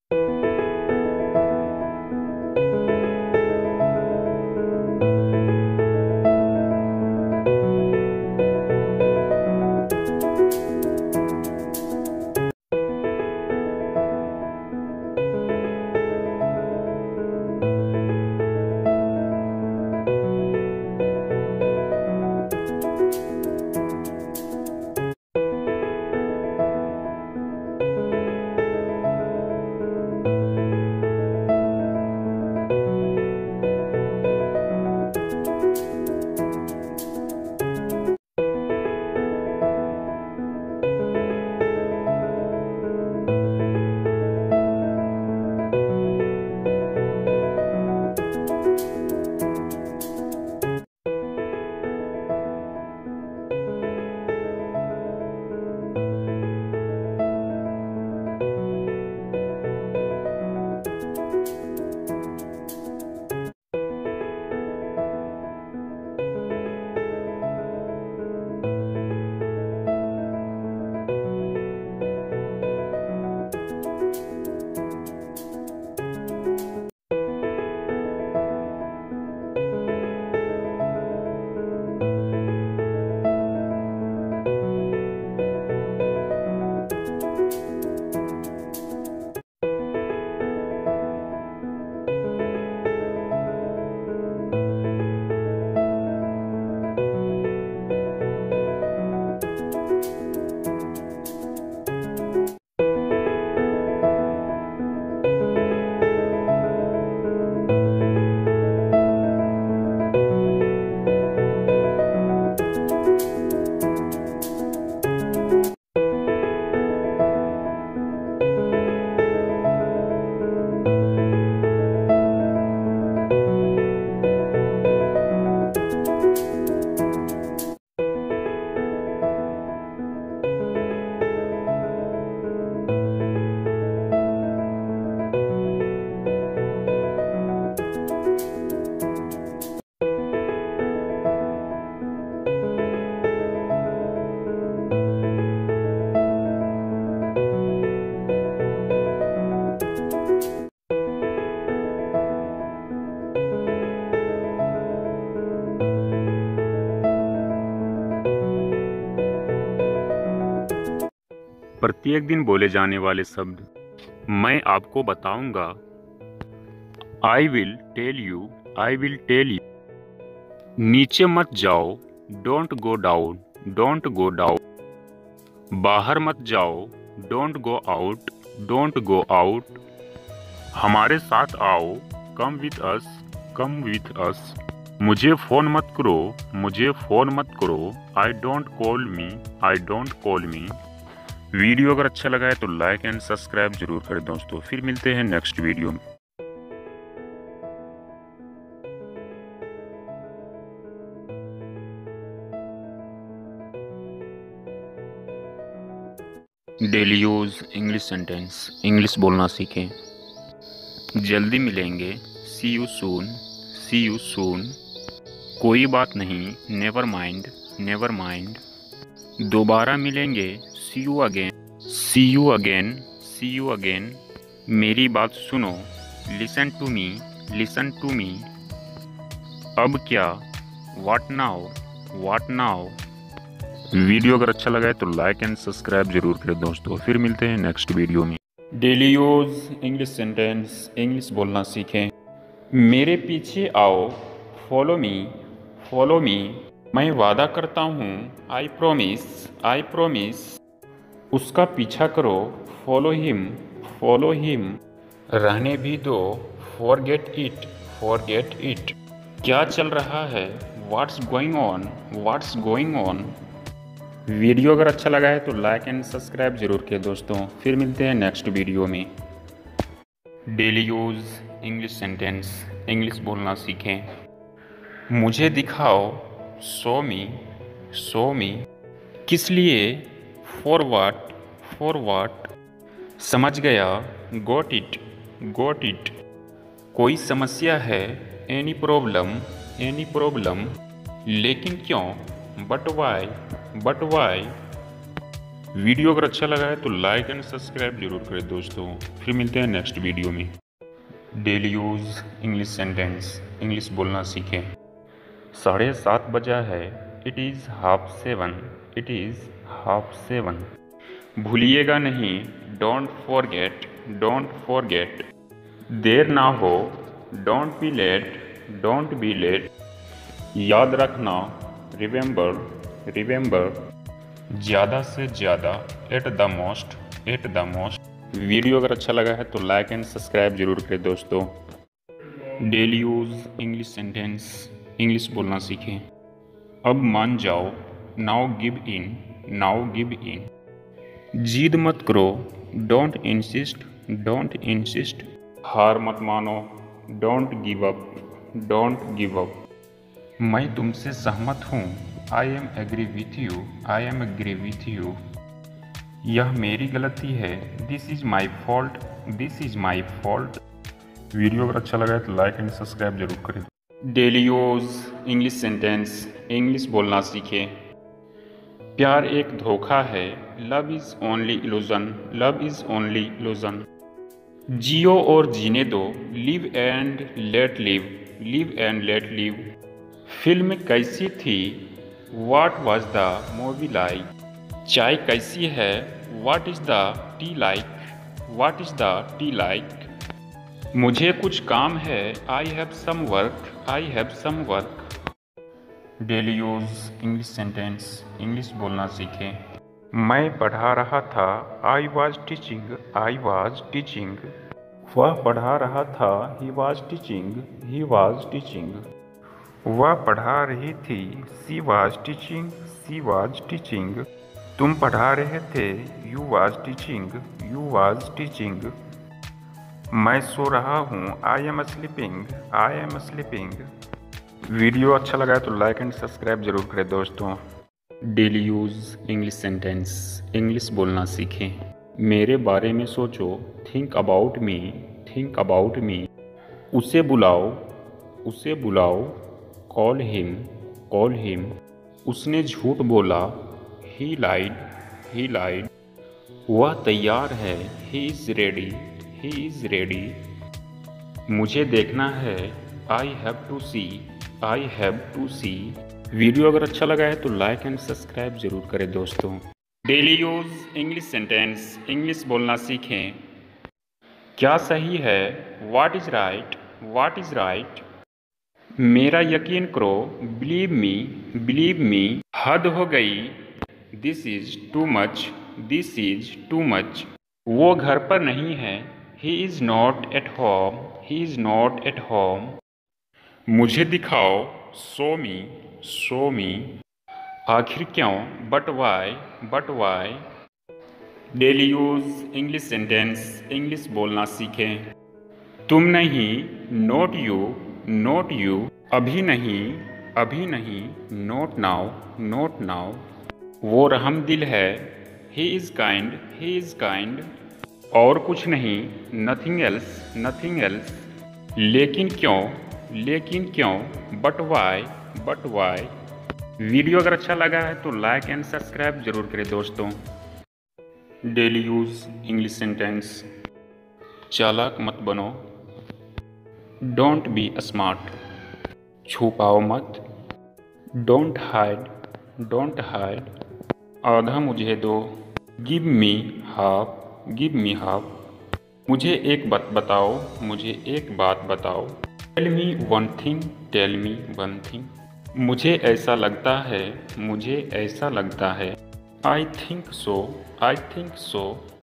प्रत्येक दिन बोले जाने वाले शब्द मैं आपको बताऊंगा। I will tell you, I will tell you. नीचे मत जाओ, don't go down, don't go down. बाहर मत जाओ, don't go out, don't go out. हमारे साथ आओ, come with us, come with us. मुझे फ़ोन मत करो, मुझे फ़ोन मत करो। I don't call me, I don't call me. Video अगर अच्छा लगा है तो लाइक एंड सब्सक्राइब जरूर करें दोस्तों। फिर मिलते हैं नेक्स्ट वीडियो में। Daily use English sentence, English बोलना सीखें। जल्दी मिलेंगे, see you soon, C you soon. कोई बात नहीं, नेवर माइंड, नेवर माइंड। दोबारा मिलेंगे, see you again, see you again, see you again. मेरी बात सुनो, listen to me, listen to me. अब क्या, what now, what now. Video अगर अच्छा लगा है तो लाइक एंड सब्सक्राइब जरूर करें दोस्तों। फिर मिलते हैं नेक्स्ट वीडियो में। Daily use English sentence, English बोलना सीखें। मेरे पीछे आओ, फॉलो मी, फॉलो मी। मैं वादा करता हूँ, आई प्रोमिस, आई प्रोमिस। उसका पीछा करो, फॉलो हिम, फॉलो हिम। रहने भी दो, फॉरगेट इट, फॉरगेट इट। क्या चल रहा है, what's going on, what's going on. Video अगर अच्छा लगा है तो लाइक एंड सब्सक्राइब जरूर करें दोस्तों। फिर मिलते हैं नेक्स्ट वीडियो में। Daily use English sentence, English बोलना सीखें। मुझे दिखाओ, शो मी, शो मी। किस लिए, फॉर व्हाट, फॉर व्हाट। समझ गया, गॉट इट, गॉट इट। कोई समस्या है, एनी प्रॉब्लम, एनी प्रॉब्लम। लेकिन क्यों, but why, but why. Video अगर अच्छा लगा है तो लाइक एंड सब्सक्राइब जरूर करें दोस्तों। फिर मिलते हैं नेक्स्ट वीडियो में। Daily use English sentence, English बोलना सीखें। 7:30 बजा है, इट इज़ 6:30, इट इज़ 6:30। भूलिएगा नहीं, डोंट फॉरगेट, डोंट फॉरगेट। देर ना हो, don't be late, don't be late. याद रखना, रिमेंबर, रिमेंबर। ज़्यादा से ज़्यादा, at the most, at the most. Video अगर अच्छा लगा है तो लाइक एंड सब्सक्राइब जरूर करें दोस्तों। Daily use English sentence, English बोलना सीखें। अब मान जाओ, now give in, now give in. जिद मत करो, डोंट इंसिस्ट, डोंट इंसिस्ट। हार मत मानो, don't give up, don't give up. मैं तुमसे सहमत हूँ, I am agree with you, I am agree with you. यह मेरी गलती है, this is my fault, this is my fault. Video अगर अच्छा लगा है तो लाइक एंड सब्सक्राइब जरूर करें। Daily use English sentence, English बोलना सीखें। प्यार एक धोखा है, love is only illusion, love is only illusion. जियो और जीने दो, live and let live, live and let live. Film कैसी थी, what was the movie like. चाय कैसी है, what is the tea like, what is the tea like. मुझे कुछ काम है, I have some work, I have some work. Daily use English sentence, English बोलना सीखें। मैं पढ़ा रहा था, I was teaching, I was teaching. वह पढ़ा रहा था, he was teaching, he was teaching. वह पढ़ा रही थी, she was teaching, she was teaching. तुम पढ़ा रहे थे, you was teaching, you was teaching. मैं सो रहा हूँ, I am sleeping, I am sleeping. Video अच्छा लगा है तो लाइक एंड सब्सक्राइब जरूर करें दोस्तों। Daily use English sentence, English बोलना सीखें। मेरे बारे में सोचो, think about me, think about me. उसे बुलाओ, उसे बुलाओ। Call him, call him. उसने झूठ बोला, ही लाइड, ही लाइड। वह तैयार है, he is ready, he is ready. मुझे देखना है, I have to see, I have to see. Video अगर अच्छा लगा है तो लाइक एंड सब्सक्राइब जरूर करें दोस्तों। Daily use English sentence, English बोलना सीखें। क्या सही है, what is right, what is right. मेरा यकीन करो, बिलीव मी, बिलीव मी। हद हो गई, this is too much, this is too much. वो घर पर नहीं है, he is not at home, he is not at home. मुझे दिखाओ, शो मी, शो मी। आखिर क्यों, but why, but why. Daily use English sentence, English बोलना सीखें। तुम नहीं, नोट यू, नोट यू। अभी नहीं, अभी नहीं, नोट नाउ, नोट नाउ। वो रहम दिल है, he is kind, he is kind. और कुछ नहीं, नथिंग एल्स, नथिंग एल्स। लेकिन क्यों, लेकिन क्यों, but why, but why. Video अगर अच्छा लगा है तो लाइक एंड सब्सक्राइब जरूर करें दोस्तों। Daily use English sentence. चालाक मत बनो, डोंट बी स्मार्ट। छुपाओ मत, डोंट हाइड, डोंट हाइड। आधा मुझे दो, give me half, give me half. मुझे एक बात बताओ, मुझे एक बात बताओ। Tell me one thing, tell me one thing. मुझे ऐसा लगता है, मुझे ऐसा लगता है। I think so, I think so.